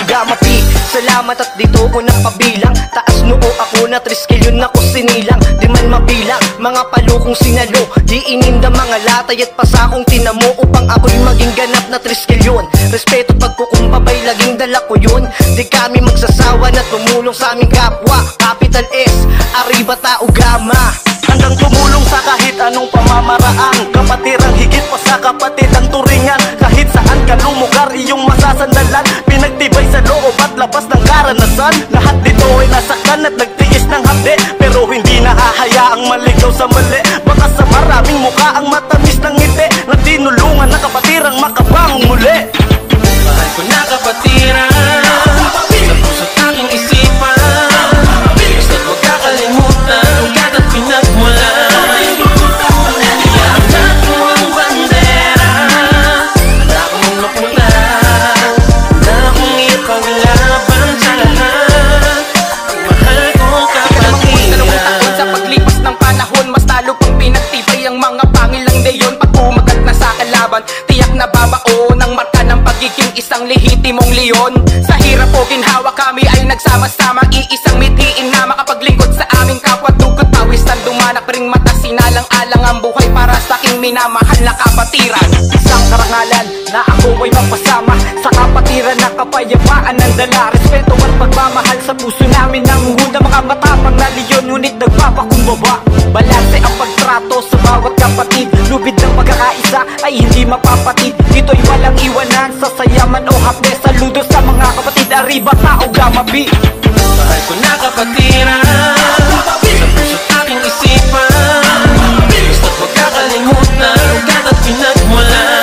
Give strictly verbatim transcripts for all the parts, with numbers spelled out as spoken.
Gama P, salamat at dito ko napabilang. Taas noo ako na triskilyon ako sinilang. Di man mabilang, mga palukong sinalo. Di ininda mga latay at pasakong tinamo upang ako'y maging ganap na triskilyon. Respeto pagkukumbabay, laging dala ko yun. Di kami magsasawa na tumulong sa aming kapwa. Capital S, Arriba Tao Gama. Hanggang tumulong sa kahit anong pamamaraan. Kapatirang higit pa sa kapatid ang turingan. Kahit saan ka lumugar, iyong masasandalan. Pinagtibay sa loob at labas ng karanasan. Lahat dito ay nasaktan at nagtiis ng hapde, pero hindi nahahayaang maligaw sa mali. Baka sa maraming mukha ang matamis ng ngiti, na tinulungan na kapatirang makabangon muli. Mahal ko na kapatiran, sa puso't aking isipan. Basta't huwag kakalimutan ang gata't pinagmulan. Iangat mo ang bandera, handa akong mapunta, handa akong ipaglaban sa lahat. Ang mahal kong kapatiran. Dalawang taon sa paglipas ng panahon, mas talo pang pinagtibay ang mga pangilang leyon. Pag umagat na sa kalaban, tiyak na babao ng marka ng pagiging isang lehitimong leon. Sa hirap o ginhawa kami ay nagsama-sama, iisang mithiin na makapaglingkod sa aming kapwa. Dugot pawis ang dumanak, ring mata sinalang-alang ang buhay para sa aking minamahal na kapatiran. Isang karangalan na ako ay mapasama sa kapatiran na kapayapaan ng dala. Respeto at pagmamahal sa puso namin ng hunda. Mga matapang na leon, ngunit nagpapakumbaba. Balanse ang pagtrato sa bawat kapatid. Lubid ng pagkakaisa ay hindi mapapatid. Dito'y walang iwanan sa sayaman o hapde. Saludo sa mga kapatid, Arriba Tao Gama P. Mahal ko na kapatiran, sa puso't aking isipan. Basta't huwag kakalimutan ang gata't pinagmulan.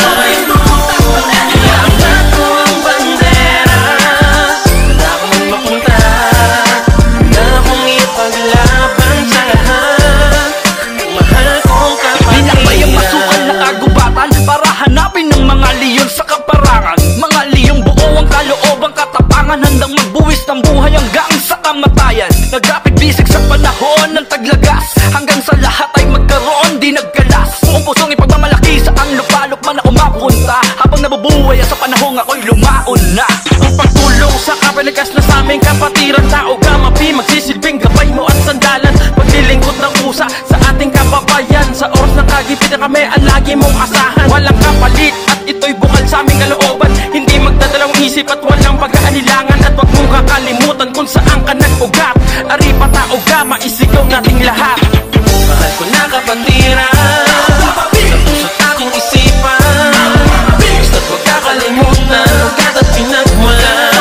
Iangat mo ang bandera, handa akong mapunta, handa akong ipaglaban sa lahat. Ang mahal kong kapatiran. Linakbay ang masukal na kagubatan para hanapin ng mga leon sa kaparangan. Mga leong buo ang kalooban, katapangan, handang magbuwis ng buhay hanggang sa kamatayan. Nagapit bisig sa panahon ng taglagas, hanggang sa lahat ay magkaroon di nagkalas. Buong pusong ipagmamalaki sa ang lupalop man ako mapunta. Habang nabubuhay sa panahong ako'y lumaon na. Ang pagtulong sa kapalikas na sa aming kapatiran, Tao Gama P, magsisilbing gabay mo at sandalan. Paglilingkod ng pusa sa ating kababayan, sa oras ng kagipit na kami ang lagi mong asahan. Walang kapalit at ito'y bukal sa aming kalooban. Hindi magdadalawang isip at walang pag-aalilangan. At wag mong kakalimutan kung saan ka nag-ugat. Arriba Tao Gama, isigaw nating lahat. Mahal ko na kapatiran, sa puso't aking isipan. Basta't huwag kakalimutan ang gata't pinagmulan.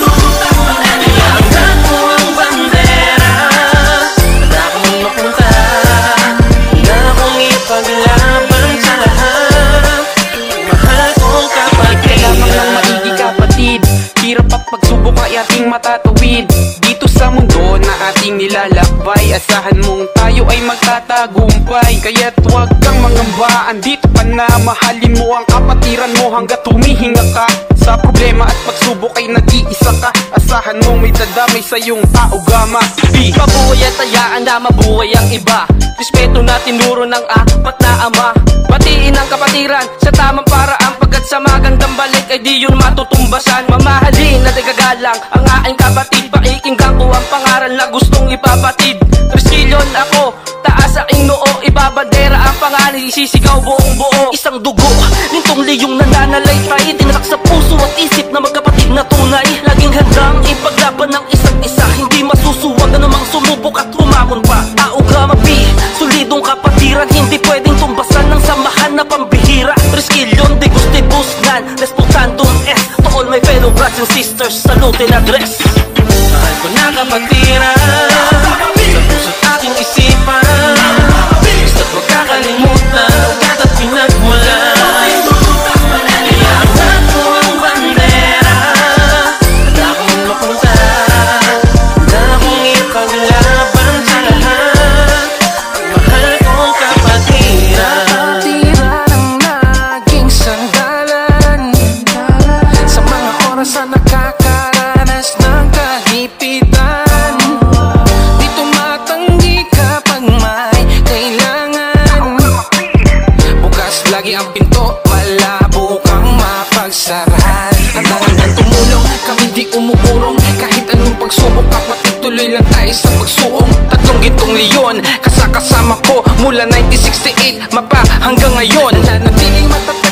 Iangat mo ang bandera, handa akong mapunta, handa akong ipaglaban sa lahat. Ang mahal kong kapatiran. Lamang lang maigi kapatid, hirap at pagsubok ay ating matatawid. Dito sa mundo na ating nilalakbay, asahan mong tayo ay magtatagumpay. Kaya't huwag kang mangamba, andito pa na mahalin mo ang kapatiran mo hanggat humihinga ka. Sa problema at pagsubok ay nag-iisa ka, asahan mong may dadamay sa iyong Tao Gama P. Mabuhay at tayaan na mabuhay ang iba. Respeto na tinuro ng apat na ama. Batiin ang kapatiran sa tamang paraan, pagkat sa magandang balik ay di yun matutumbasan. Mamahalin at igagalang ang aking kapatid, pakikinggan ko ang pangaral na gustong ipapatid. Triskilyon ako, taas aking noo, ibabandera ang pangalan, isisigaw buong buo. Isang dugo, nitong liyong nananalaytay, tinatak sa puso at isip na magkapatid na tunay. Laging handang ipaglaban ng isa't isa, hindi masusuwag anumang sumubok at humamon pa. Tao Gama P, solidong kapatiran, hindi pwedeng tumbasan ng samahan na pambihira. Triskilyon de gustibusgan, responsandum S, to all my fellow brothers and sisters, salute and address. Mahal ko na kapatiran, sa puso't aking isipan. Basta't huwag kakalimutan ang gata't pinagmulan. Iangat mo ang bandera, handa akong mapunta, handa akong ipaglaban sa lahat. Ang mahal kong kapatiran. Kapatiran ang naging sandalan sa mga oras na nakakaranas ng kagipitan. Di tumatanggi kapag may kailangan. Bukas lagi ang pinto, malabo kang mapagsarahan. Handa hanggang tumulong, kami di umuwi Mula nineteen sixty-eight, mapa hanggang ngayon, nananatiling matatag